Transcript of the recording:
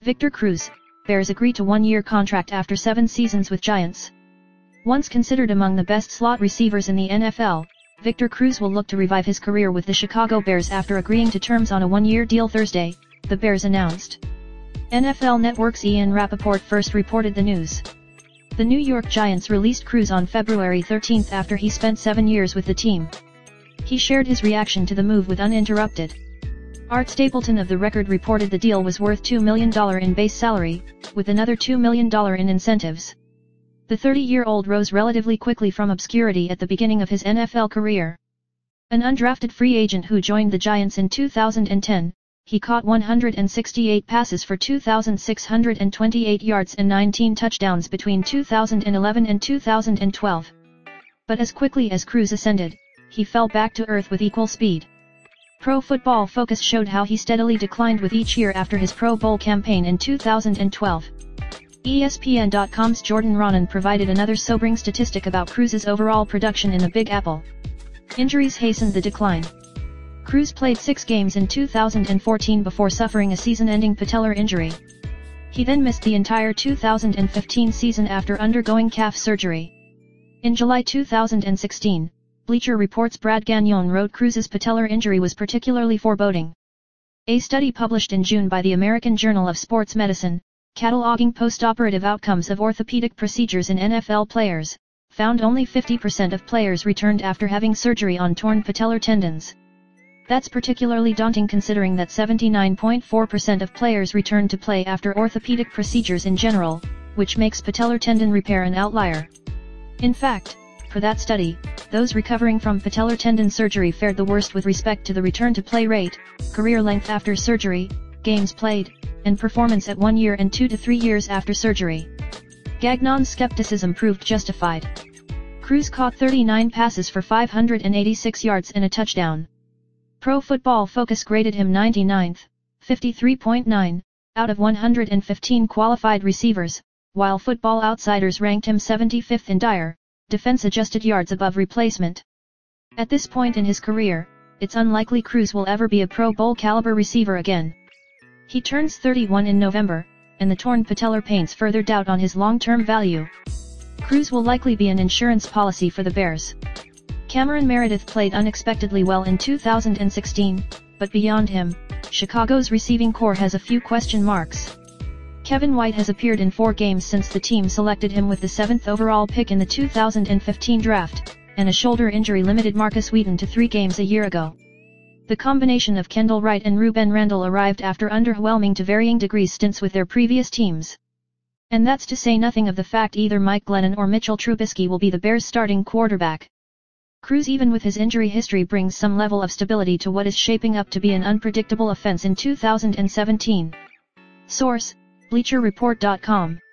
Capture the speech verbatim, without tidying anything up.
Victor Cruz, Bears agree to one-year contract after seven seasons with Giants. Once considered among the best slot receivers in the N F L, Victor Cruz will look to revive his career with the Chicago Bears after agreeing to terms on a one-year deal Thursday, the Bears announced. N F L Network's Ian Rapoport first reported the news. The New York Giants released Cruz on February thirteenth after he spent seven years with the team. He shared his reaction to the move with Uninterrupted. Art Stapleton of The Record reported the deal was worth two million dollars in base salary, with another two million dollars in incentives. The thirty-year-old rose relatively quickly from obscurity at the beginning of his N F L career. An undrafted free agent who joined the Giants in two thousand ten, he caught one hundred sixty-eight passes for two thousand six hundred twenty-eight yards and nineteen touchdowns between two thousand eleven and two thousand twelve. But as quickly as Cruz ascended, he fell back to earth with equal speed. Pro Football Focus showed how he steadily declined with each year after his Pro Bowl campaign in two thousand twelve. E S P N dot com's Jordan Ronan provided another sobering statistic about Cruz's overall production in the Big Apple. Injuries hastened the decline. Cruz played six games in two thousand fourteen before suffering a season-ending patellar injury. He then missed the entire two thousand fifteen season after undergoing calf surgery. In July two thousand sixteen, Bleacher Report's Brad Gagnon wrote Cruz's patellar injury was particularly foreboding. A study published in June by the American Journal of Sports Medicine, cataloging post-operative outcomes of orthopedic procedures in N F L players, found only fifty percent of players returned after having surgery on torn patellar tendons. That's particularly daunting considering that seventy-nine point four percent of players returned to play after orthopedic procedures in general, which makes patellar tendon repair an outlier. In fact, for that study, those recovering from patellar tendon surgery fared the worst with respect to the return-to-play rate, career length after surgery, games played, and performance at one year and two to three years after surgery. Gagnon's skepticism proved justified. Cruz caught thirty-nine passes for five hundred eighty-six yards and a touchdown. Pro Football Focus graded him ninety-ninth, fifty-three point nine, out of one hundred fifteen qualified receivers, while Football Outsiders ranked him seventy-fifth in D I R, defense-adjusted yards above replacement. At this point in his career, it's unlikely Cruz will ever be a Pro Bowl-caliber receiver again. He turns thirty-one in November, and the torn patellar paints further doubt on his long-term value. Cruz will likely be an insurance policy for the Bears. Cameron Meredith played unexpectedly well in two thousand sixteen, but beyond him, Chicago's receiving corps has a few question marks. Kevin White has appeared in four games since the team selected him with the seventh overall pick in the two thousand fifteen draft, and a shoulder injury limited Marcus Wheaton to three games a year ago. The combination of Kendall Wright and Ruben Randall arrived after underwhelming to varying degrees stints with their previous teams. And that's to say nothing of the fact either Mike Glennon or Mitchell Trubisky will be the Bears' starting quarterback. Cruz, even with his injury history, brings some level of stability to what is shaping up to be an unpredictable offense in two thousand seventeen. Source: Bleacher Report dot com